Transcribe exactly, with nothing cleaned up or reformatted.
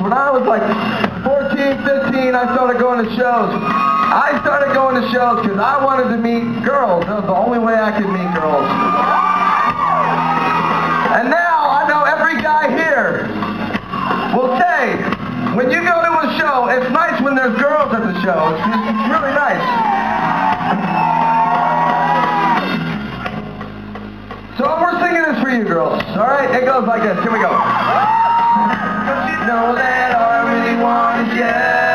when I was like fourteen, fifteen, I started going to shows. I started going to shows because I wanted to meet girls. That was the only way I could meet girls. And now I know every guy here will say, when you go to a show, it's nice when there's girls at the show. It's, it's really nice. So we're singing this for you girls, all right? It goes like this. Here we go. Don't you know that all I really want is you?